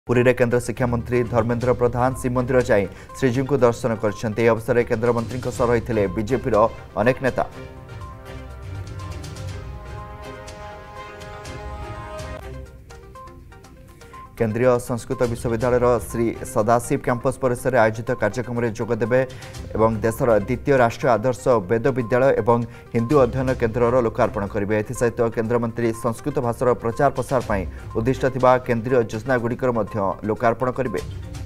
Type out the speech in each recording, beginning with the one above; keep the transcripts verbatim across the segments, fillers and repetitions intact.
पुरी रे केंद्र शिक्षा मंत्री धर्मेंद्र प्रधान श्रीमंदिर जाई श्रीजी को दर्शन कर अवसर में केंद्र मंत्री रही बीजेपी अनेक नेता। केंद्रीय संस्कृत विश्वविद्यालय श्री सदाशिव कैंपस परिसर में आयोजित कार्यक्रम में जोगदेवे एवं देशर द्वितीय राष्ट्रीय आदर्श वेद विद्यालय एवं हिंदू अध्ययन केन्द्र लोकार्पण करेंगे। एसहित केन्द्रमंत्री संस्कृत भाषार प्रचार प्रसार पर उद्दिष्ट थिबा केंद्रीय योजनागुड़िकर लोकार्पण करेंगे।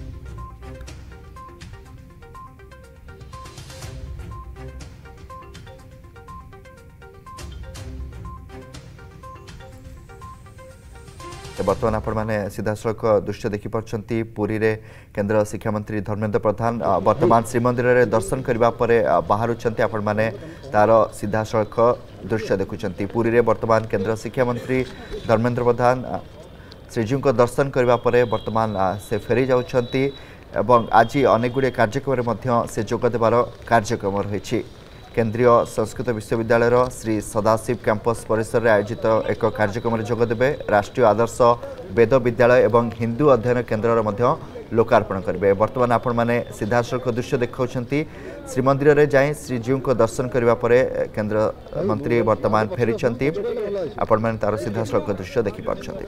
बर्तमान आपण मैंने सीधासख दृश्य देखिपार्टी पुरी रे केंद्र शिक्षा मंत्री धर्मेंद्र प्रधान वर्तमान श्रीमंदिर रे दर्शन करबा परे बाहरुचंती आपण माने तार सीधासख दृश्य देखुचंती। पुरी रे वर्तमान केंद्र शिक्षा मंत्री धर्मेंद्र प्रधान श्रीजी को दर्शन करबा परे वर्तमान से फेरी जाउछंती एवं आज अनेक गुड़े कार्यक्रम मध्य से जोग देवार कार्यक्रम रही। केंद्रीय संस्कृत विश्वविद्यालय श्री सदाशिव कैंपस परिसर में आयोजित एक कार्यक्रम में जोगदेवे राष्ट्रीय आदर्श वेद विद्यालय एवं हिंदू अध्ययन केन्द्र लोकार्पण करेंगे। वर्तमान आपण मैंने सीधासख दृश्य देखा श्रीमंदिर में जाए श्रीजी को दर्शन करने केंद्र मंत्री वर्तमान फेरी आपण मैंने तार सीधासख दृश्य देखिपार्टी।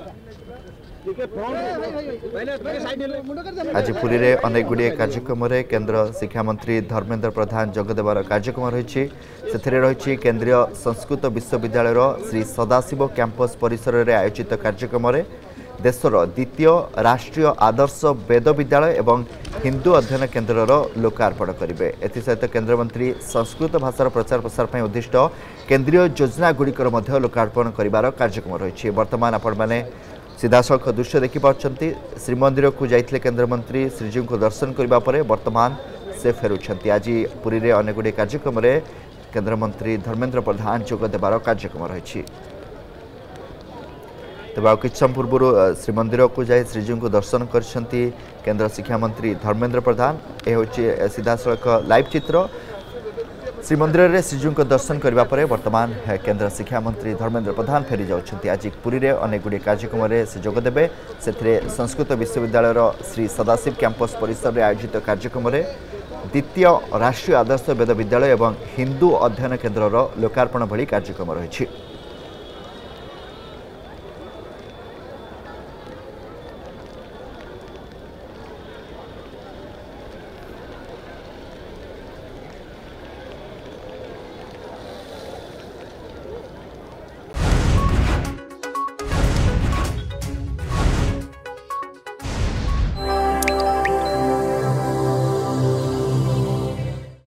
आज पुरी रे अनेक गुड़िए कार्यक्रम में केंद्र शिक्षा मंत्री धर्मेंद्र प्रधान जोगदेवार कार्यक्रम रही। रही केंद्रीय संस्कृत विश्वविद्यालय श्री सदाशिव कैंपस परिसर में आयोजित कार्यक्रम में देशर द्वितीय राष्ट्रीय आदर्श वेद विद्यालय एवं हिंदू अध्ययन केन्द्र लोकार्पण करेंगे। एसहित केन्द्रमंत्री संस्कृत भाषार प्रचार प्रसार पर उद्दिष्ट केंद्रीय योजनागुड़िकर लोकार्पण कर कार्यक्रम रही। वर्तमान आपण मैंने सीधासख दृश्य देखिपार्टी श्रीमंदिर को जाइए केन्द्रमंत्री श्रीजी को दर्शन करने पर वर्तमान से फेरुंट। आज पुरी रे अनेक गुड़े कार्यक्रम में केन्द्रमंत्री धर्मेंद्र प्रधान जोग देवार कार्यक्रम रही। तेज कि समय पूर्व श्रीमंदिर को जाए श्रीजी को दर्शन कर केंद्र शिक्षा मंत्री धर्मेंद्र प्रधान। यह हूँ सीधासख लाइव चित्र। श्रीमंदिर में श्रीजी को दर्शन करने पर वर्तमान केंद्र शिक्षा मंत्री धर्मेंद्र प्रधान फेरी जाउछंती। आज पुरी रे अनेक गुड़े कार्यक्रम में से जोगदेवे से संस्कृत विश्वविद्यालय श्री सदाशिव कैंपस परिसर में आयोजित कार्यक्रम में द्वितीय राष्ट्रीय आदर्श वेद विद्यालय एवं हिंदू अध्ययन केन्द्र लोकार्पण भली कार्यक्रम रही।